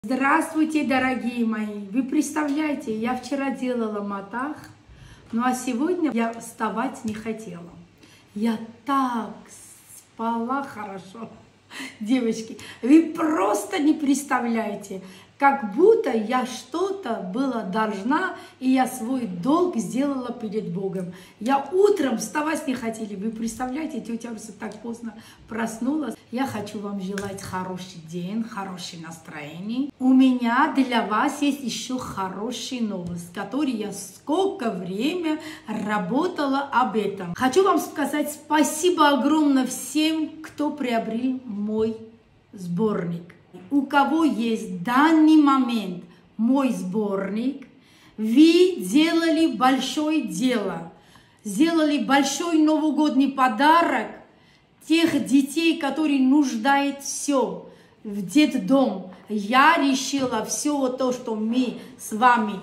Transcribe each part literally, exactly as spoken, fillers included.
Здравствуйте, дорогие мои! Вы представляете, я вчера делала матах, ну а сегодня я вставать не хотела. Я так спала хорошо. Девочки, вы просто не представляете, как будто я что-то была должна, и я свой долг сделала перед Богом. Я утром вставать не хотела. Вы представляете, тетя Руся так поздно проснулась. Я хочу вам желать хороший день, хорошее настроение. У меня для вас есть еще хорошая новость, которой я сколько времени работала об этом. Хочу вам сказать спасибо огромное всем, кто приобрел мой сборник. У кого есть в данный момент мой сборник, вы делали большое дело, сделали большой новогодний подарок тех детей, которые нуждают все в детдом. Я решила все то, что мы с вами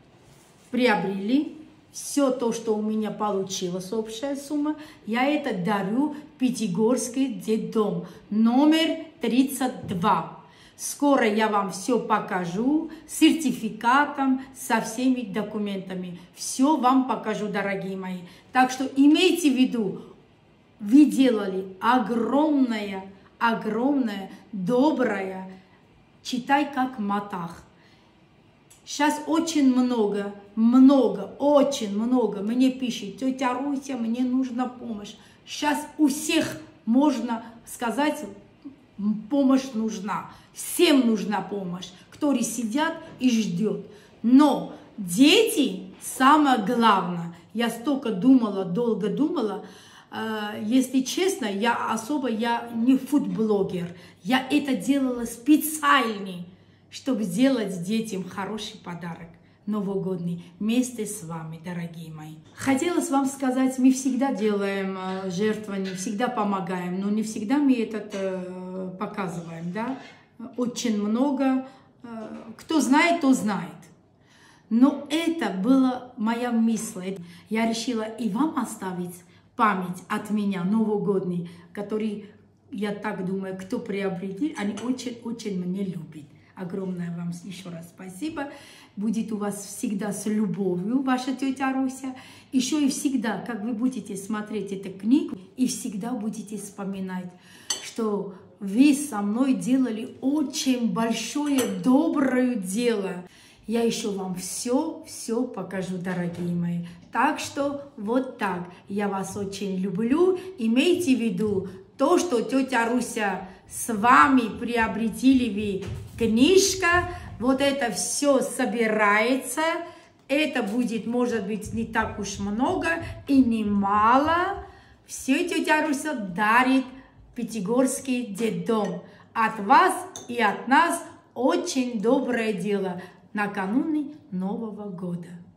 приобрели, все то, что у меня получилось, общая сумма, я это дарю Пятигорский детдом, номер тридцать два. Скоро я вам все покажу, с сертификатом, со всеми документами. Все вам покажу, дорогие мои. Так что имейте в виду, вы делали огромное, огромное, доброе, читай как матах. Сейчас очень много, много, очень много мне пишет: тетя Руся, мне нужна помощь. Сейчас у всех можно сказать, помощь нужна. Всем нужна помощь, которые сидят и ждет. Но дети, самое главное, я столько думала, долго думала, э, если честно, я особо, я не фудблогер. Я это делала специально, чтобы сделать детям хороший подарок новогодний вместе с вами, дорогие мои. Хотелось вам сказать, мы всегда делаем э, жертвования, всегда помогаем, но не всегда мы это э, показываем, да? Очень много, э, кто знает, то знает. Но это была моя мысль. Я решила и вам оставить память от меня новогодний, который, я так думаю, кто приобретет, они очень-очень меня любят. Огромное вам еще раз спасибо. Будет у вас всегда с любовью ваша тетя Руся. Еще и всегда, как вы будете смотреть эту книгу, и всегда будете вспоминать, что вы со мной делали очень большое, доброе дело. Я еще вам все, все покажу, дорогие мои. Так что вот так. Я вас очень люблю. Имейте в виду, то, что тетя Руся с вами приобретили вы книжка, вот это все собирается. Это будет, может быть, не так уж много и не мало. Все тетя Руся дарит Пятигорский детдом. От вас и от нас очень доброе дело накануне Нового года.